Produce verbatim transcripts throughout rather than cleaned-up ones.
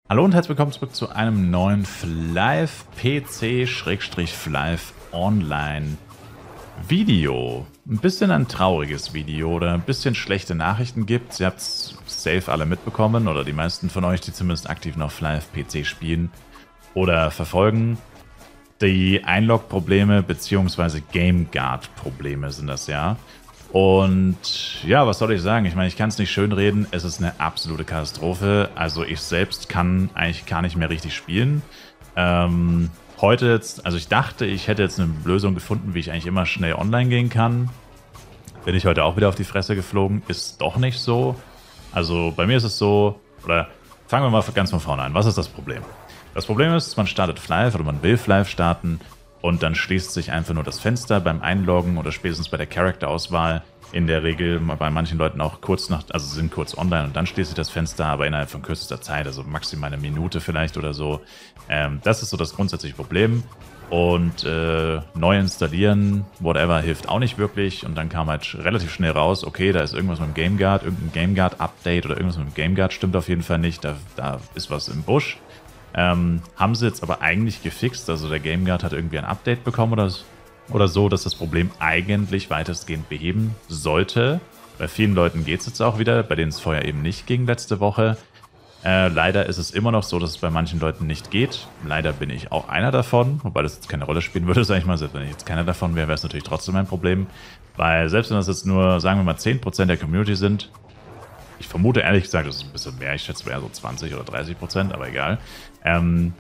Hallo und herzlich willkommen zurück zu einem neuen Flive P C-Flive Online Video. Ein bisschen ein trauriges Video oder ein bisschen schlechte Nachrichten gibt. Ihr habt es safe alle mitbekommen oder die meisten von euch, die zumindest aktiv noch Flive P C spielen oder verfolgen. Die Einlog-Probleme bzw. GameGuard-Probleme sind das ja. Und ja, was soll ich sagen? Ich meine, ich kann es nicht schönreden. Es ist eine absolute Katastrophe. Also ich selbst kann eigentlich gar nicht mehr richtig spielen. Ähm, heute jetzt, also ich dachte, ich hätte jetzt eine Lösung gefunden, wie ich eigentlich immer schnell online gehen kann. Bin ich heute auch wieder auf die Fresse geflogen. Ist doch nicht so. Also bei mir ist es so, oder fangen wir mal ganz von vorne an. Was ist das Problem? Das Problem ist, man startet Flive oder man will Flive starten. Und dann schließt sich einfach nur das Fenster beim Einloggen oder spätestens bei der Charakter-Auswahl. In der Regel bei manchen Leuten auch kurz nach, also sind kurz online und dann schließt sich das Fenster, aber innerhalb von kürzester Zeit, also maximal eine Minute vielleicht oder so. Ähm, das ist so das grundsätzliche Problem. Und äh, neu installieren, whatever, hilft auch nicht wirklich. Und dann kam halt relativ schnell raus, okay, da ist irgendwas mit dem GameGuard, irgendein GameGuard-Update oder irgendwas mit dem GameGuard stimmt auf jeden Fall nicht. Da, da ist was im Busch. Ähm, haben sie jetzt aber eigentlich gefixt, also der GameGuard hat irgendwie ein Update bekommen oder, oder so, dass das Problem eigentlich weitestgehend beheben sollte. Bei vielen Leuten geht es jetzt auch wieder, bei denen es vorher eben nicht ging letzte Woche. Äh, leider ist es immer noch so, dass es bei manchen Leuten nicht geht. Leider bin ich auch einer davon, wobei das jetzt keine Rolle spielen würde, sag ich mal. Selbst wenn ich jetzt keiner davon wäre, wäre es natürlich trotzdem ein Problem. Weil selbst wenn das jetzt nur, sagen wir mal, zehn Prozent der Community sind, ich vermute ehrlich gesagt, das ist ein bisschen mehr, ich schätze eher so zwanzig oder dreißig Prozent, aber egal. Ähm,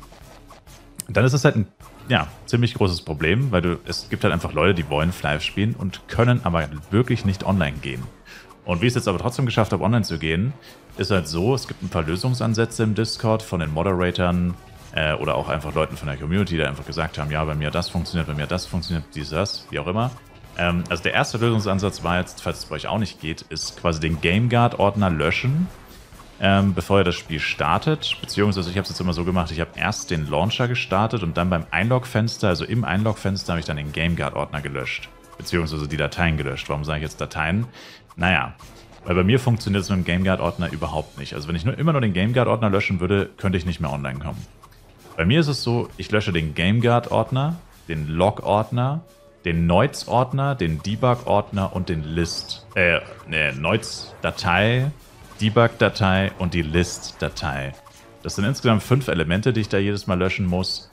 dann ist es halt ein ja, ziemlich großes Problem, weil du, es gibt halt einfach Leute, die wollen Flive spielen und können aber wirklich nicht online gehen. Und wie ich es jetzt aber trotzdem geschafft habe, online zu gehen, ist halt so, es gibt ein paar Lösungsansätze im Discord von den Moderatoren äh, oder auch einfach Leuten von der Community, die einfach gesagt haben, ja, bei mir das funktioniert, bei mir das funktioniert, dies, das, wie auch immer. Also der erste Lösungsansatz war jetzt, falls es bei euch auch nicht geht, ist quasi den GameGuard-Ordner löschen, ähm, bevor ihr das Spiel startet. Beziehungsweise ich habe es jetzt immer so gemacht, ich habe erst den Launcher gestartet und dann beim Einlog-Fenster, also im Einlog-Fenster, habe ich dann den GameGuard-Ordner gelöscht. Beziehungsweise die Dateien gelöscht. Warum sage ich jetzt Dateien? Naja, weil bei mir funktioniert es mit dem GameGuard-Ordner überhaupt nicht. Also wenn ich nur immer nur den GameGuard-Ordner löschen würde, könnte ich nicht mehr online kommen. Bei mir ist es so, ich lösche den GameGuard-Ordner, den Log-Ordner, den Noits-Ordner, den Debug-Ordner und den List, äh, ne, Noits-Datei, Debug-Datei und die List-Datei. Das sind insgesamt fünf Elemente, die ich da jedes Mal löschen muss.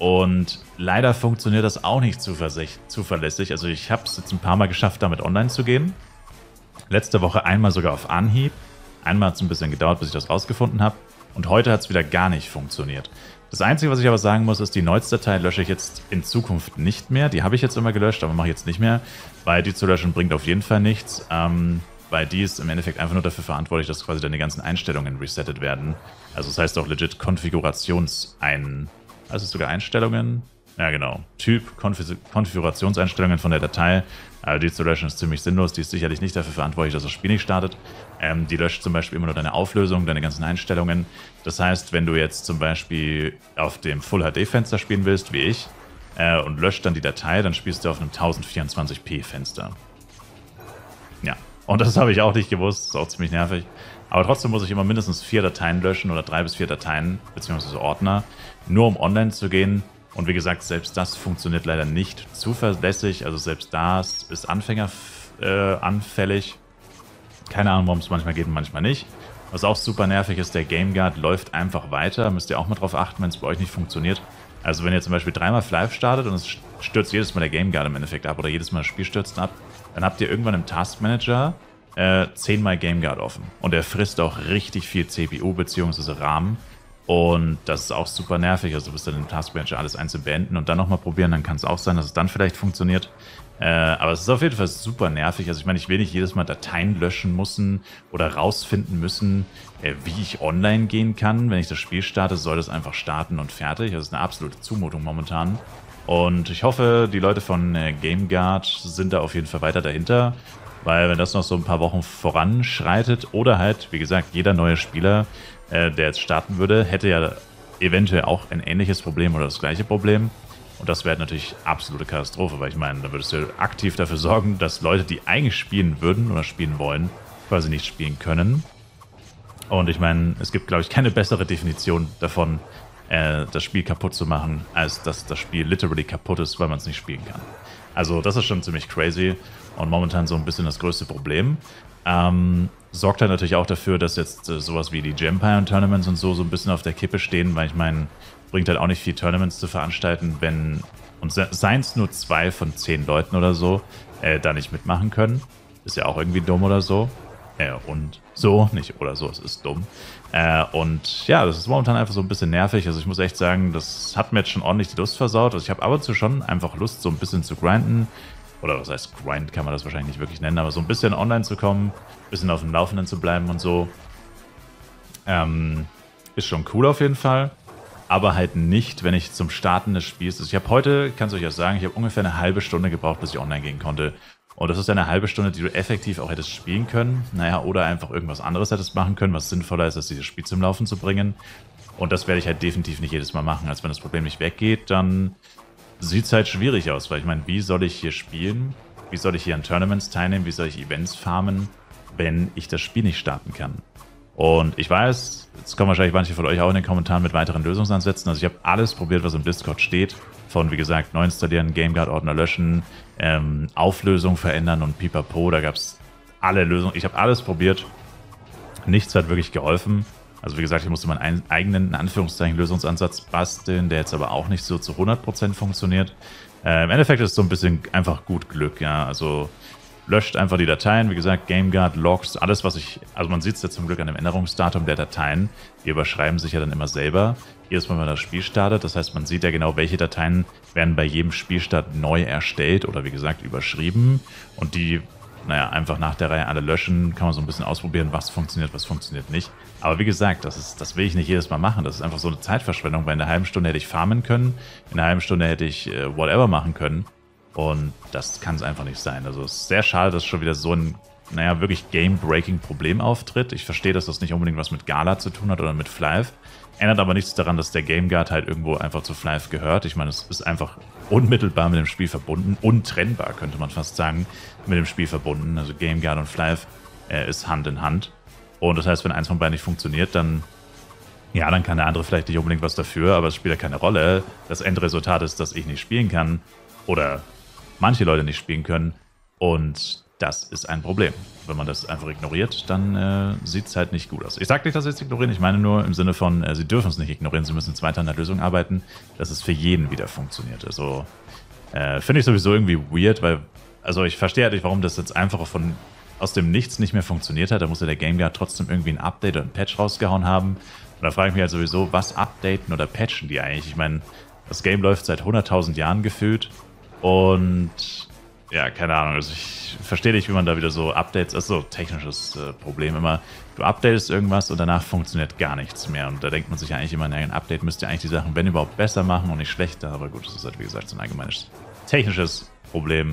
Und leider funktioniert das auch nicht zuverlässig. Also ich habe es jetzt ein paar Mal geschafft, damit online zu gehen. Letzte Woche einmal sogar auf Anhieb. Einmal hat es ein bisschen gedauert, bis ich das rausgefunden habe. Und heute hat es wieder gar nicht funktioniert. Das Einzige, was ich aber sagen muss, ist, die Noits-Datei lösche ich jetzt in Zukunft nicht mehr. Die habe ich jetzt immer gelöscht, aber mache ich jetzt nicht mehr, weil die zu löschen bringt auf jeden Fall nichts. Ähm, weil die ist im Endeffekt einfach nur dafür verantwortlich, dass quasi deine ganzen Einstellungen resettet werden. Also das heißt auch legit Konfigurationsein... Also sogar Einstellungen... Ja genau, Typ, Konfig Konfigurationseinstellungen von der Datei. Also die zu löschen ist ziemlich sinnlos, die ist sicherlich nicht dafür verantwortlich, dass das Spiel nicht startet. Ähm, die löscht zum Beispiel immer nur deine Auflösung, deine ganzen Einstellungen. Das heißt, wenn du jetzt zum Beispiel auf dem Full-H D-Fenster spielen willst, wie ich, äh, und löscht dann die Datei, dann spielst du auf einem tausendvierundzwanzig p Fenster. Ja, und das habe ich auch nicht gewusst, ist auch ziemlich nervig. Aber trotzdem muss ich immer mindestens vier Dateien löschen oder drei bis vier Dateien, beziehungsweise Ordner, nur um online zu gehen. Und wie gesagt, selbst das funktioniert leider nicht zuverlässig. Also selbst das ist anfängeranfällig. Äh, Keine Ahnung, warum es manchmal geht und manchmal nicht. Was auch super nervig ist, der GameGuard läuft einfach weiter. Müsst ihr auch mal drauf achten, wenn es bei euch nicht funktioniert. Also wenn ihr zum Beispiel dreimal Flive startet und es stürzt jedes Mal der GameGuard im Endeffekt ab oder jedes Mal das Spiel stürzt ab, dann habt ihr irgendwann im Taskmanager äh, zehnmal GameGuard offen. Und er frisst auch richtig viel C P U bzw. RAM. Und das ist auch super nervig, also du bist dann im Taskmanager alles einzeln beenden und dann nochmal probieren, dann kann es auch sein, dass es dann vielleicht funktioniert. Äh, aber es ist auf jeden Fall super nervig, also ich meine, ich will nicht jedes Mal Dateien löschen müssen oder rausfinden müssen, äh, wie ich online gehen kann. Wenn ich das Spiel starte, soll das einfach starten und fertig. Das ist eine absolute Zumutung momentan. Und ich hoffe, die Leute von äh, GameGuard sind da auf jeden Fall weiter dahinter, weil wenn das noch so ein paar Wochen voranschreitet oder halt, wie gesagt, jeder neue Spieler, der jetzt starten würde, hätte ja eventuell auch ein ähnliches Problem oder das gleiche Problem. Und das wäre natürlich absolute Katastrophe, weil ich meine, da würdest du aktiv dafür sorgen, dass Leute, die eigentlich spielen würden oder spielen wollen, quasi nicht spielen können. Und ich meine, es gibt, glaube ich, keine bessere Definition davon, äh, das Spiel kaputt zu machen, als dass das Spiel literally kaputt ist, weil man es nicht spielen kann. Also das ist schon ziemlich crazy und momentan so ein bisschen das größte Problem. Ähm, sorgt halt natürlich auch dafür, dass jetzt äh, sowas wie die Gempire-Tournaments und so so ein bisschen auf der Kippe stehen, weil ich meine, bringt halt auch nicht viel Tournaments zu veranstalten, wenn, und seien es nur zwei von zehn Leuten oder so, äh, da nicht mitmachen können. Ist ja auch irgendwie dumm oder so. Äh, und so, nicht oder so, es ist dumm. Äh, und ja, das ist momentan einfach so ein bisschen nervig. Also ich muss echt sagen, das hat mir jetzt schon ordentlich die Lust versaut. Also ich habe ab und zu schon einfach Lust, so ein bisschen zu grinden. Oder was heißt Grind, kann man das wahrscheinlich nicht wirklich nennen, aber so ein bisschen online zu kommen, ein bisschen auf dem Laufenden zu bleiben und so. Ähm, ist schon cool auf jeden Fall. Aber halt nicht, wenn ich zum Starten des Spiels... Also ich habe heute, kannst du euch ja sagen, ich habe ungefähr eine halbe Stunde gebraucht, bis ich online gehen konnte. Und das ist eine halbe Stunde, die du effektiv auch hättest spielen können. Naja, oder einfach irgendwas anderes hättest machen können, was sinnvoller ist, als dieses Spiel zum Laufen zu bringen. Und das werde ich halt definitiv nicht jedes Mal machen. Also wenn das Problem nicht weggeht, dann sieht es halt schwierig aus. Weil ich meine, wie soll ich hier spielen? Wie soll ich hier an Tournaments teilnehmen? Wie soll ich Events farmen, wenn ich das Spiel nicht starten kann? Und ich weiß, jetzt kommen wahrscheinlich manche von euch auch in den Kommentaren mit weiteren Lösungsansätzen. Also ich habe alles probiert, was im Discord steht. Von, wie gesagt, neu installieren, GameGuard-Ordner löschen, ähm, Auflösung verändern und pipapo. Da gab es alle Lösungen. Ich habe alles probiert. Nichts hat wirklich geholfen. Also wie gesagt, ich musste meinen eigenen, in Anführungszeichen, Lösungsansatz basteln, der jetzt aber auch nicht so zu hundert Prozent funktioniert. Äh, Im Endeffekt ist es so ein bisschen einfach gut Glück, ja. Also löscht einfach die Dateien, wie gesagt, GameGuard, Logs, alles was ich, also man sieht es ja zum Glück an dem Änderungsdatum der Dateien, die überschreiben sich ja dann immer selber, jedes Mal, wenn man das Spiel startet, das heißt, man sieht ja genau, welche Dateien werden bei jedem Spielstart neu erstellt oder wie gesagt überschrieben und die, naja, einfach nach der Reihe alle löschen, kann man so ein bisschen ausprobieren, was funktioniert, was funktioniert nicht. Aber wie gesagt, das, ist, das will ich nicht jedes Mal machen, das ist einfach so eine Zeitverschwendung, weil in einer halben Stunde hätte ich farmen können, in einer halben Stunde hätte ich äh, whatever machen können. Und das kann es einfach nicht sein. Also es ist sehr schade, dass schon wieder so ein, naja, wirklich Game-Breaking-Problem auftritt. Ich verstehe, dass das nicht unbedingt was mit Gala zu tun hat oder mit Flive. Ändert aber nichts daran, dass der GameGuard halt irgendwo einfach zu Flive gehört. Ich meine, es ist einfach unmittelbar mit dem Spiel verbunden. Untrennbar, könnte man fast sagen, mit dem Spiel verbunden. Also GameGuard und Flive äh, ist Hand in Hand. Und das heißt, wenn eins von beiden nicht funktioniert, dann, ja, dann kann der andere vielleicht nicht unbedingt was dafür, aber es spielt ja keine Rolle. Das Endresultat ist, dass ich nicht spielen kann. Oder manche Leute nicht spielen können und das ist ein Problem. Wenn man das einfach ignoriert, dann äh, sieht es halt nicht gut aus. Ich sage nicht, dass sie es ignorieren, ich meine nur im Sinne von, äh, sie dürfen es nicht ignorieren, sie müssen jetzt weiter an der Lösung arbeiten, dass es für jeden wieder funktioniert. Also äh, finde ich sowieso irgendwie weird, weil, also ich verstehe halt nicht, warum das jetzt einfach von aus dem Nichts nicht mehr funktioniert hat. Da muss ja der GameGuard trotzdem irgendwie ein Update oder ein Patch rausgehauen haben. Und da frage ich mich halt sowieso, was updaten oder patchen die eigentlich? Ich meine, das Game läuft seit hunderttausend Jahren gefühlt. Und ja, keine Ahnung, also ich verstehe nicht, wie man da wieder so Updates, das ist so ein technisches äh, Problem immer, du updatest irgendwas und danach funktioniert gar nichts mehr und da denkt man sich eigentlich immer, ein Update müsste ja eigentlich die Sachen, wenn überhaupt, besser machen und nicht schlechter, aber gut, das ist halt wie gesagt so ein allgemeines technisches Problem.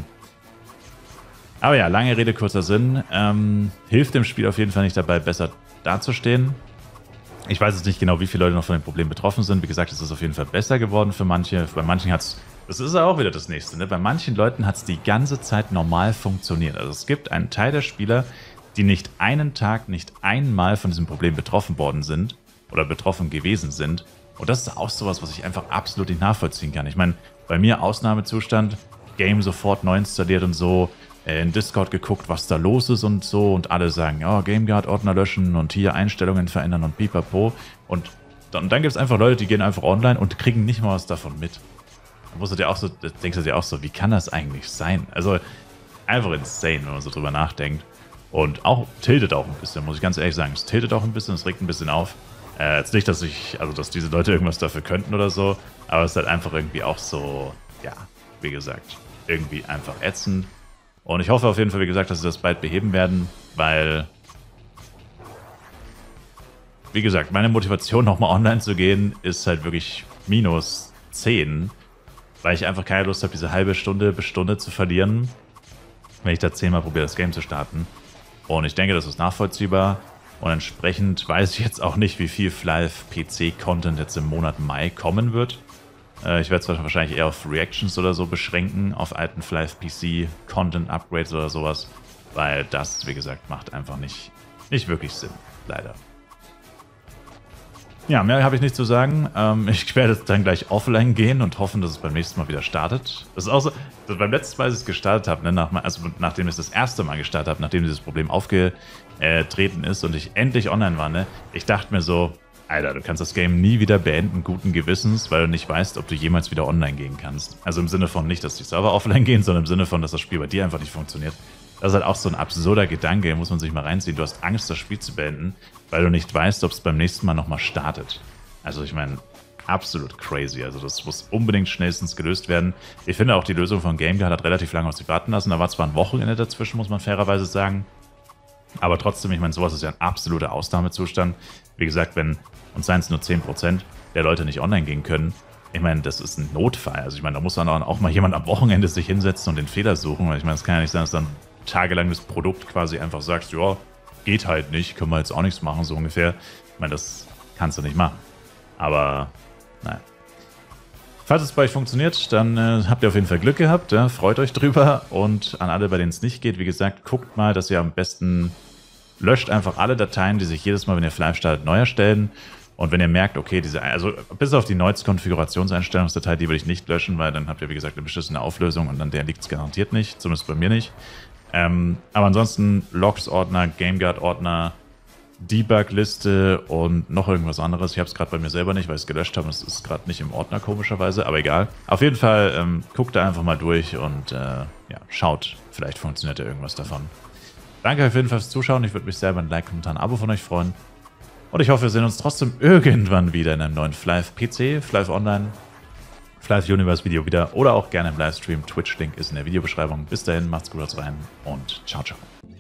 Aber ja, lange Rede, kurzer Sinn, ähm, hilft dem Spiel auf jeden Fall nicht dabei, besser dazustehen. Ich weiß jetzt nicht genau, wie viele Leute noch von dem Problem betroffen sind, wie gesagt, es ist auf jeden Fall besser geworden für manche, bei manchen hat es Das ist ja auch wieder das Nächste, ne? Bei manchen Leuten hat es die ganze Zeit normal funktioniert. Also es gibt einen Teil der Spieler, die nicht einen Tag, nicht einmal von diesem Problem betroffen worden sind oder betroffen gewesen sind. Und das ist auch sowas, was ich einfach absolut nicht nachvollziehen kann. Ich meine, bei mir Ausnahmezustand, Game sofort neu installiert und so, äh, in Discord geguckt, was da los ist und so. Und alle sagen, ja, oh, GameGuard-Ordner löschen und hier Einstellungen verändern und pipapo. Und dann, dann gibt es einfach Leute, die gehen einfach online und kriegen nicht mal was davon mit. Musst du dir auch so, denkst du dir auch so, wie kann das eigentlich sein? Also einfach insane, wenn man so drüber nachdenkt. Und auch tiltet auch ein bisschen, muss ich ganz ehrlich sagen. Es tiltet auch ein bisschen, es regt ein bisschen auf. Äh, jetzt nicht, dass ich, also dass diese Leute irgendwas dafür könnten oder so, aber es ist halt einfach irgendwie auch so, ja, wie gesagt, irgendwie einfach ätzend. Und ich hoffe auf jeden Fall, wie gesagt, dass sie das bald beheben werden, weil, wie gesagt, meine Motivation nochmal online zu gehen, ist halt wirklich minus zehn. Weil ich einfach keine Lust habe, diese halbe Stunde bis Stunde zu verlieren, wenn ich da zehnmal probiere, das Game zu starten. Und ich denke, das ist nachvollziehbar. Und entsprechend weiß ich jetzt auch nicht, wie viel Flive-P C-Content jetzt im Monat Mai kommen wird. Äh, ich werde es wahrscheinlich eher auf Reactions oder so beschränken, auf alten Flive-P C-Content-Upgrades oder sowas. Weil das, wie gesagt, macht einfach nicht, nicht wirklich Sinn, leider. Ja, mehr habe ich nicht zu sagen. Ähm, ich werde jetzt dann gleich offline gehen und hoffen, dass es beim nächsten Mal wieder startet. Das ist auch so, dass beim letzten Mal, als ich es gestartet habe, ne, nach, also nachdem ich es das erste Mal gestartet habe, nachdem dieses Problem aufgetreten ist und ich endlich online war, ne, ich dachte mir so, Alter, du kannst das Game nie wieder beenden, guten Gewissens, weil du nicht weißt, ob du jemals wieder online gehen kannst. Also im Sinne von nicht, dass die Server offline gehen, sondern im Sinne von, dass das Spiel bei dir einfach nicht funktioniert. Das ist halt auch so ein absurder Gedanke, den muss man sich mal reinziehen. Du hast Angst, das Spiel zu beenden, weil du nicht weißt, ob es beim nächsten Mal nochmal startet. Also ich meine, absolut crazy. Also das muss unbedingt schnellstens gelöst werden. Ich finde auch, die Lösung von GameGuard hat relativ lange auf sich warten lassen. Da war zwar ein Wochenende dazwischen, muss man fairerweise sagen. Aber trotzdem, ich meine, sowas ist ja ein absoluter Ausnahmezustand. Wie gesagt, wenn, und seien es nur zehn Prozent der Leute nicht online gehen können, ich meine, das ist ein Notfall. Also ich meine, da muss dann auch mal jemand am Wochenende sich hinsetzen und den Fehler suchen. Weil ich meine, es kann ja nicht sein, dass dann tagelang das Produkt quasi einfach sagst, ja, geht halt nicht, können wir jetzt auch nichts machen, so ungefähr. Ich meine, das kannst du nicht machen. Aber, naja. Falls es bei euch funktioniert, dann äh, habt ihr auf jeden Fall Glück gehabt, ja? Freut euch drüber. Und an alle, bei denen es nicht geht, wie gesagt, guckt mal, dass ihr am besten löscht einfach alle Dateien, die sich jedes Mal, wenn ihr Flash startet, neu erstellen. Und wenn ihr merkt, okay, diese, also bis auf die Noise-Konfigurationseinstellungsdatei, die will ich nicht löschen, weil dann habt ihr, wie gesagt, eine beschissene Auflösung und an der liegt es garantiert nicht, zumindest bei mir nicht. Ähm, aber ansonsten Logs-Ordner, GameGuard-Ordner, Debug-Liste und noch irgendwas anderes. Ich habe es gerade bei mir selber nicht, weil ich es gelöscht habe. Es ist gerade nicht im Ordner, komischerweise, aber egal. Auf jeden Fall ähm, guckt da einfach mal durch und äh, ja, schaut. Vielleicht funktioniert ja irgendwas davon. Danke auf jeden Fall fürs Zuschauen. Ich würde mich selber ein Like, Kommentar, ein Abo von euch freuen. Und ich hoffe, wir sehen uns trotzdem irgendwann wieder in einem neuen Flive P C, Flive Online, Flive Universe Video wieder oder auch gerne im Livestream. Twitch-Link ist in der Videobeschreibung. Bis dahin, macht's gut, haut's rein und ciao, ciao.